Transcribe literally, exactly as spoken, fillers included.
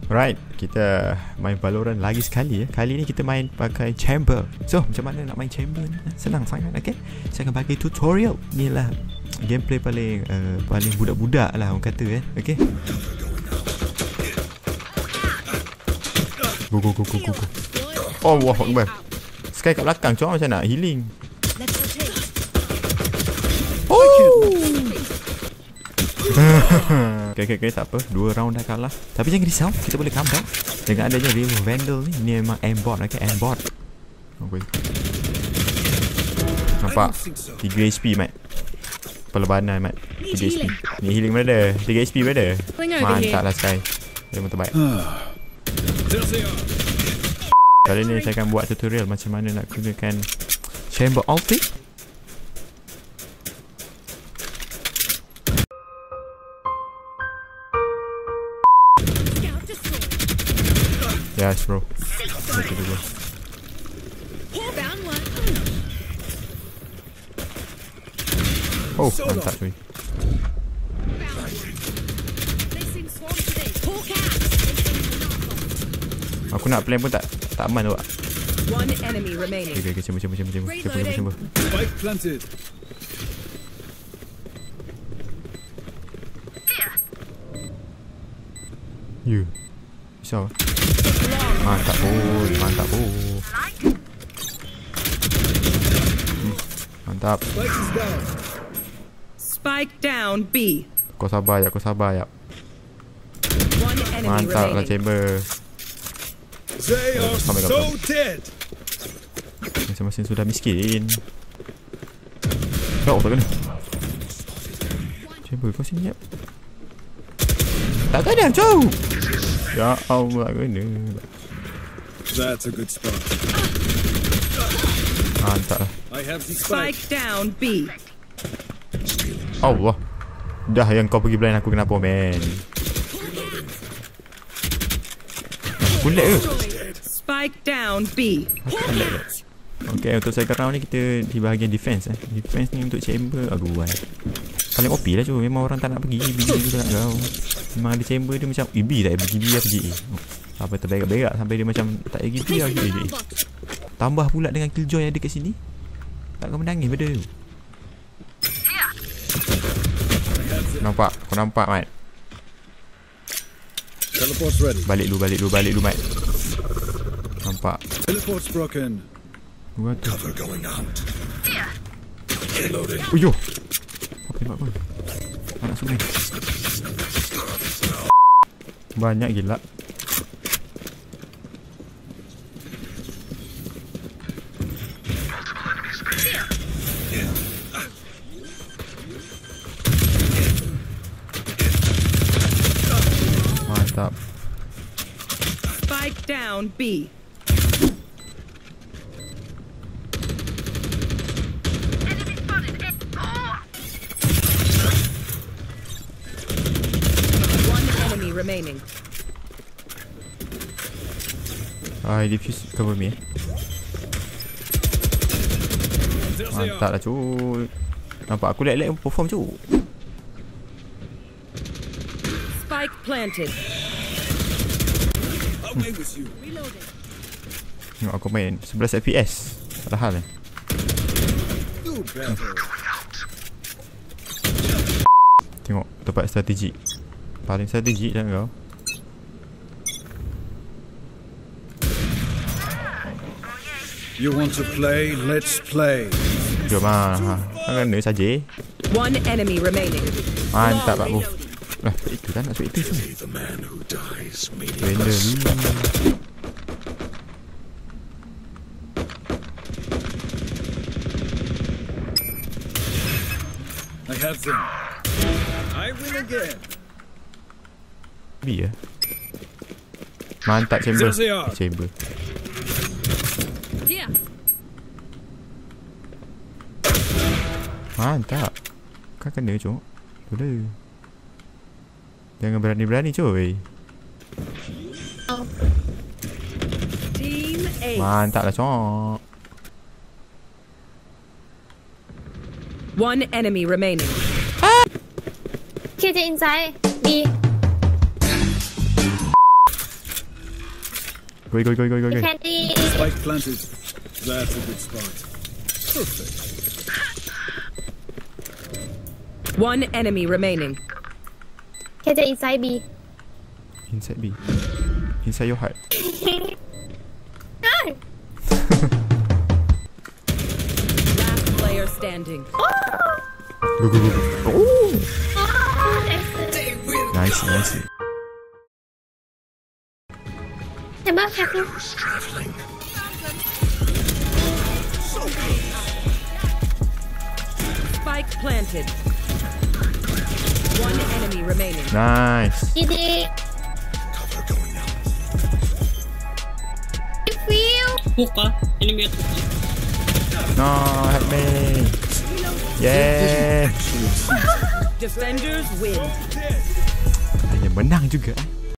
Alright, kita main Valorant lagi sekali ya. Kali ni kita main pakai chamber. So, macam mana nak main chamber ni? Senang sangat, okay? Saya akan bagi tutorial. Inilah gameplay paling uh, paling budak-budak lah orang kata eh. Okay? Go go go go go go. Oh, wah, Akbar. Sky kat belakang, cuma macam nak healing. Oh! Okay, okay, okay, tak apa. Dua round dah kalah. Tapi jangan risau, kita boleh comeback. Dengan adanya Riak Vandal ni, ni memang aimbot, okay? Aimbot. Okay. Nampak? tiga H P, Mat. Perlebanan, Mat. tiga H P. Ni healing mana ada? tiga H P mana ada? Mantap lah, Sky. Dia pun terbaik. Kali ni saya akan buat tutorial macam mana nak gunakan chamber ulti. Yes, bro. Okay, go. Oh, mantap tu. Aku nak plan pun tak tak aman tu. One enemy remaining. Okay, okay, cember, cember, cember, cember. Cember, cember, cember. Spike planted. You. So. Mantap boy, mantap boy. Hmm, mantap. Spike down B. Kau sabar ya, kau sabar ya. Mantap lah chamber. They are so dead. Masing-masing sudah miskin. Kau tak kena. Chamber kau sini ya. Tak kena jauh. Ya Allah, kena. That's a good spot. Mantap lah. I have the spike. Spike down B. Allah. Dah yang kau pergi blind aku kenapa, man? Kulit ke? Spike down B. Okay, untuk second round ni kita di bahagian defense eh. Defense ni untuk chamber. Aduh, why? Paling O P lah cuba. Memang orang tak nak pergi B tu tak nak kau. Memang ada chamber dia macam E B tak pergi B lah pergi A. Apa terberak-berak sampai dia macam tak pergi B lah pergi A. Tambah pula dengan killjoy yang ada kat sini. Takkan menangis pada tu. Nampak? Kau nampak, Mat? Balik lu, balik lu, balik lu, Mat. Nampak? Teleport's broken. Gua tu. Uyo. Apa tembak pun? Anak sungai. Banyak gila. Mantap. Spike down B. One enemy remaining. I defuse cover me. Mantap lah cuy. Nampak aku lag-lag perform cuy. Spike planted. Hmm. Tengok aku main sebelas F P S. Tak ada hal eh. Hmm. Tengok tempat strategik. Paling strategik dah kau. You want to play? Let's play. Jom ah. Ha. Kena saja. One enemy remaining. Mantap Pak Bu. Lah, itu kan nak suit itu tu. Render ni. I have them. I win again. B ya. Mantap chamber. Chamber. Mantap. Kau kena cok. Boleh. Jangan berani-berani cuy. Mantap lah cok. One enemy remaining. Kid inside. B. Go, go, go, go, go, go. Candy. Spike planted. That's a good spot. Perfect. One enemy remaining. Candy inside B. Inside B. Inside your heart. No. Last player standing. Go, go, go, go. Oh! Oh, excellent. Nice, nice. Chamber, careful. Spike planted. One enemy remaining. Nice. G G. I feel. Hook ah. Enemy at hook. No, help me. Yeah. Defenders win. Hanya menang juga. eh.